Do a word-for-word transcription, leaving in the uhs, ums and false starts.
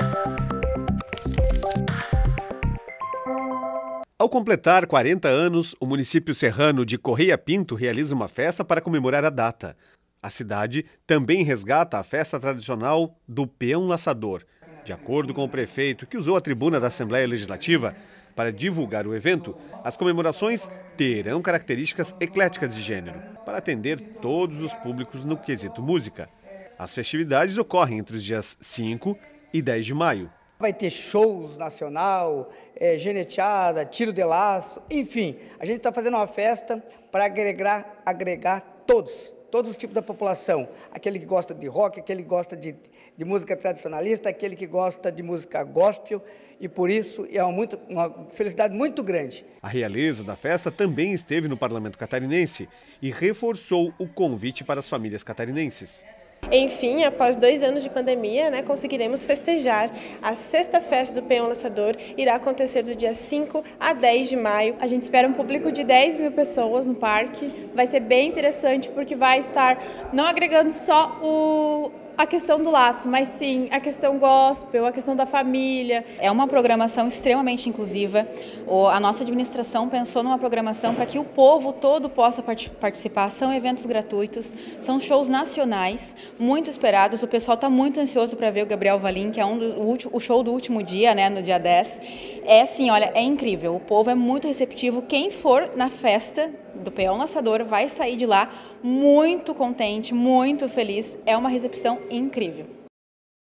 Ao completar quarenta anos, o município serrano de Correia Pinto realiza uma festa para comemorar a data. A cidade também resgata a festa tradicional do peão laçador. De acordo com o prefeito, que usou a tribuna da Assembleia Legislativa para divulgar o evento, as comemorações terão características ecléticas de gênero, para atender todos os públicos no quesito música. As festividades ocorrem entre os dias cinco e dez de maio. Vai ter shows nacional, é, geneteada, tiro de laço, enfim. A gente está fazendo uma festa para agregar, agregar todos, todos os tipos da população. Aquele que gosta de rock, aquele que gosta de, de música tradicionalista, aquele que gosta de música gospel. E por isso é uma, muito, uma felicidade muito grande. A realeza da festa também esteve no Parlamento Catarinense e reforçou o convite para as famílias catarinenses. Enfim, após dois anos de pandemia, né, conseguiremos festejar. A sexta festa do Peão Laçador irá acontecer do dia cinco a dez de maio. A gente espera um público de dez mil pessoas no parque. Vai ser bem interessante porque vai estar não agregando só o... a questão do laço, mas sim a questão gospel, a questão da família. É uma programação extremamente inclusiva. A nossa administração pensou numa programação para que o povo todo possa participar. São eventos gratuitos, são shows nacionais, muito esperados. O pessoal está muito ansioso para ver o Gabriel Valim, que é um do, o show do último dia, né, no dia dez. É assim, olha, é incrível. O povo é muito receptivo. Quem for na festa do Peão Laçador vai sair de lá muito contente, muito feliz. É uma recepção incrível.